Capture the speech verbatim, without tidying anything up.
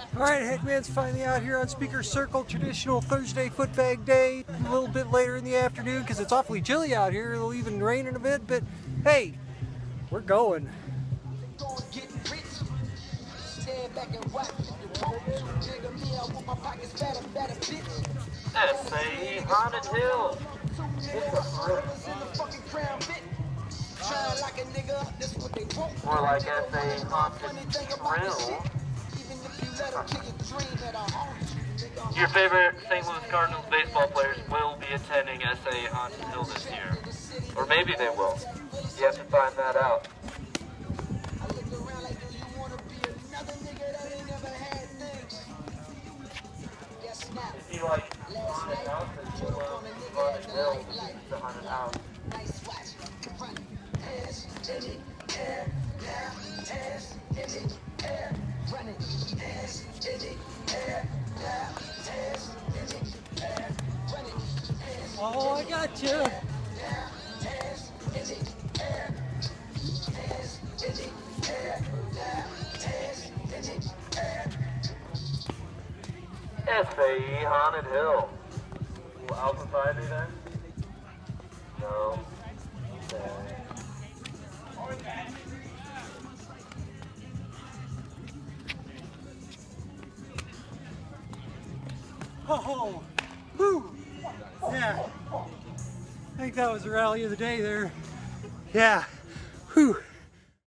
Alright, Heckman's finally out here on Speaker Circle, traditional Thursday footbag day, a little bit later in the afternoon because it's awfully chilly out here. It'll even rain in a bit, but hey, we're going. S A Haunted Hill. More like S A Haunted Thrill. Your favorite Saint Louis Cardinals baseball players will be attending S A Haunted Hill this year. Or maybe they will. You have to find that out. If you like haunted houses, you'll love Haunted Hill, the haunted house. Oh, I got you. S A E Haunted Hill. Will Alpha five be there? No. Okay. Oh, woo! Yeah, I think that was the rally of the day there. Yeah, whew.